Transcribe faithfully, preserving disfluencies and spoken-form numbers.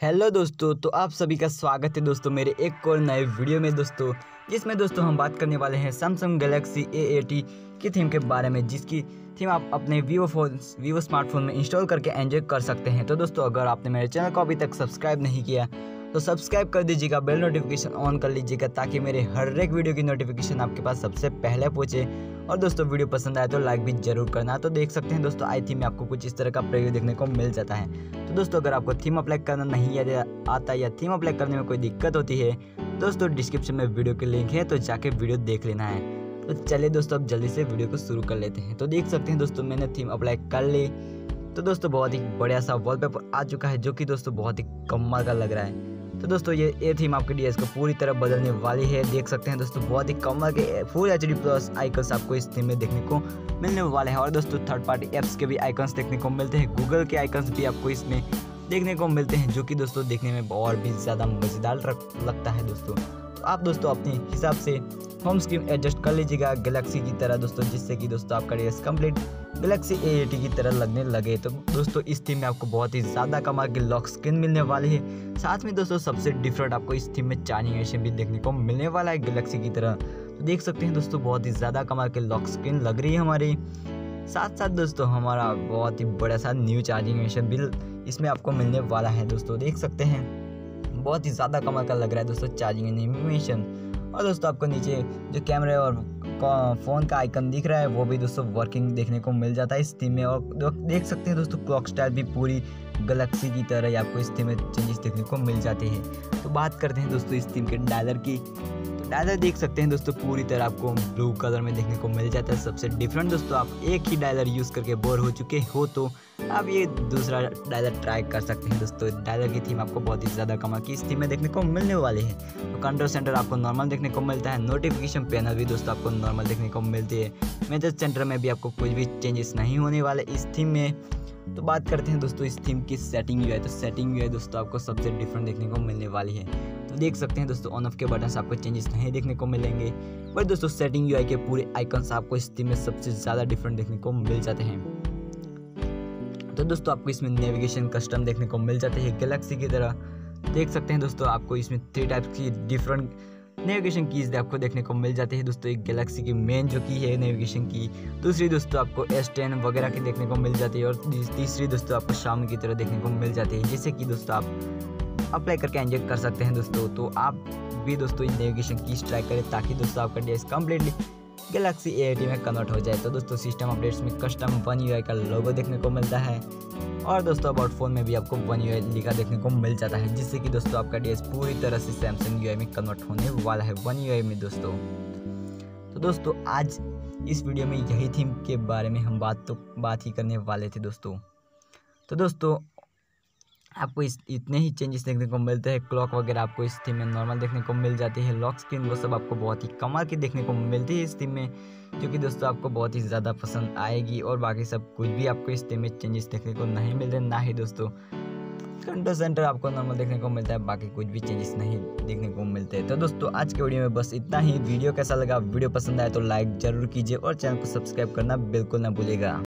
Hello दोस्तों, तो आप सभी का स्वागत है दोस्तों मेरे एक और नए वीडियो में दोस्तों, जिसमें दोस्तों हम बात करने वाले हैं सैमसंग गैलेक्सी ए एटी की थीम के बारे में, जिसकी थीम आप अपने वीवो फोन वीवो स्मार्टफोन में इंस्टॉल करके एंजॉय कर सकते हैं। तो दोस्तों अगर आपने मेरे चैनल को अभी तक सब्सक्राइब नहीं किया तो सब्सक्राइब कर दीजिएगा, बेल नोटिफिकेशन ऑन कर लीजिएगा ताकि मेरे हर एक वीडियो की नोटिफिकेशन आपके पास सबसे पहले पहुंचे। और दोस्तों वीडियो पसंद आए तो लाइक भी जरूर करना। तो देख सकते हैं दोस्तों आई थीम में आपको कुछ इस तरह का प्रीव्यू देखने को मिल जाता है। तो दोस्तों अगर आपको थीम अप्लाई करना नहीं आता या थीम अप्लाई करने में कोई दिक्कत होती है दोस्तों, डिस्क्रिप्शन में वीडियो की लिंक है, तो जाके वीडियो देख लेना है। तो चलिए दोस्तों अब जल्दी से वीडियो को शुरू कर लेते हैं। तो देख सकते हैं दोस्तों मैंने थीम अप्लाई कर ली। तो दोस्तों बहुत ही बढ़िया सा वॉलपेपर आ चुका है, जो कि दोस्तों बहुत ही कमाल का लग रहा है। तो दोस्तों ये ये थीम आपके डीएस को पूरी तरह बदलने वाली है। देख सकते हैं दोस्तों बहुत ही कमाल के full H D plus icons आपको इस थीम में देखने को मिलने वाले हैं। और दोस्तों थर्ड पार्टी ऐप्स के भी आइकन्स देखने को मिलते हैं, गूगल के आइकन्स भी आपको इसमें देखने को मिलते हैं, जो कि दोस्तों देखने में और भी ज़्यादा मज़ेदार लगता है दोस्तों। तो आप दोस्तों अपने हिसाब से होम स्क्रीन एडजस्ट कर लीजिएगा गैलेक्सी की तरह दोस्तों, जिससे कि दोस्तों आपका डीएस कंप्लीट गैलेक्सी ए एटी की तरह लगने लगे। तो दोस्तों इस थीम में आपको बहुत ही ज़्यादा कमाल की लॉक स्क्रीन मिलने वाली है। साथ में दोस्तों सबसे डिफरेंट आपको इस थीम में चार्जिंग एनिमेशन भी देखने को मिलने वाला है गैलेक्सी की तरह। तो देख सकते हैं दोस्तों बहुत ही ज़्यादा कमाल की लॉक स्क्रीन लग रही है हमारी। साथ साथ दोस्तों हमारा बहुत ही बड़ा सा न्यू चार्जिंग एनिमेशन भी इसमें आपको मिलने वाला है दोस्तों। देख सकते हैं बहुत ही ज़्यादा कमाल का लग रहा है दोस्तों चार्जिंग एनिमेशन। और दोस्तों आपको नीचे जो कैमरे और फ़ोन का आइकन दिख रहा है वो भी दोस्तों वर्किंग देखने को मिल जाता है इस थीम में। और देख सकते हैं दोस्तों क्लॉक स्टाइल भी पूरी गैलेक्सी की तरह ही आपको इस थीम में चेंजेस देखने को मिल जाते हैं। तो बात करते हैं दोस्तों इस थीम के डायलर की। तो डायलर देख सकते हैं दोस्तों पूरी तरह आपको ब्लू कलर में देखने को मिल जाता है। सबसे डिफरेंट दोस्तों आप एक ही डायलर यूज़ करके बोर हो चुके हो तो आप ये दूसरा डायलर ट्राई कर सकते हैं दोस्तों। डायलर की थीम आपको बहुत ही ज़्यादा कमाल की इस थीम में देखने को मिलने वाली है। तो कंट्रोल सेंटर आपको नॉर्मल देखने को मिलता है, नोटिफिकेशन पैनल भी दोस्तों आपको नॉर्मल देखने को मिलती है। मैसेज सेंटर में भी आपको कुछ भी चेंजेस नहीं होने वाले इस थीम में। तो बात करते हैं दोस्तों इस थीम की सेटिंग यूआई। तो सेटिंग यूआई दोस्तों आपको सबसे डिफरेंट देखने को मिलने वाली है। तो देख सकते हैं दोस्तों ऑन ऑफ के बटन आपको चेंजेस नहीं देखने को मिलेंगे, बट दोस्तों सेटिंग यूआई के पूरे आइकन्स आपको इस थीम में सबसे ज़्यादा डिफरेंट देखने को मिल जाते हैं। तो दोस्तों आपको इसमें नेविगेशन कस्टम देखने को मिल जाते हैं गैलेक्सी की तरह। देख सकते हैं दोस्तों आपको इसमें थ्री टाइप्स की डिफरेंट नेविगेशन कीज आपको देखने को मिल जाती है दोस्तों। एक गैलेक्सी की मेन जो की है नेविगेशन की, दूसरी दोस्तों आपको एस टेन वगैरह की देखने को मिल जाती है, और तीसरी दोस्तों आपको शामी की तरह देखने को मिल जाती है, जिससे कि दोस्तों आप अप्लाई करके एंजॉय कर सकते हैं दोस्तों। तो आप भी दोस्तों इन नेविगेशन कीज ट्राई करें ताकि दोस्तों आपका डीएस कम्प्लीटली गैलेक्सी ए एटी में कन्वर्ट हो जाए। तो दोस्तों सिस्टम अपडेट्स में कस्टम वन यूआई का लोगो देखने को मिलता है, और दोस्तों अबाउट फोन में भी आपको वन यूआई लिखा देखने को मिल जाता है, जिससे कि दोस्तों आपका डीएस पूरी तरह से सैमसंग यूआई में कन्वर्ट होने वाला है वन यूआई में दोस्तों। तो दोस्तों आज इस वीडियो में यही थीम के बारे में हम बात तो बात ही करने वाले थे दोस्तों। तो दोस्तों आपको इस इतने ही चेंजेस देखने को मिलते हैं। क्लॉक वगैरह आपको इस थीम में नॉर्मल देखने को मिल जाती है, लॉक स्क्रीन वो सब आपको बहुत ही कमाल की देखने को मिलती है इस थीम में, जो कि दोस्तों आपको बहुत ही ज़्यादा पसंद आएगी। और बाकी सब कुछ भी आपको इस थीम में चेंजेस देखने को नहीं मिलते, ना ही दोस्तों कंट्रोल सेंटर आपको नॉर्मल देखने को मिलता है, बाकी कुछ भी चेंजेस नहीं देखने को मिलते। तो दोस्तों आज के वीडियो में बस इतना ही। वीडियो कैसा लगा, वीडियो पसंद आए तो लाइक जरूर कीजिए और चैनल को सब्सक्राइब करना बिल्कुल ना भूलिएगा।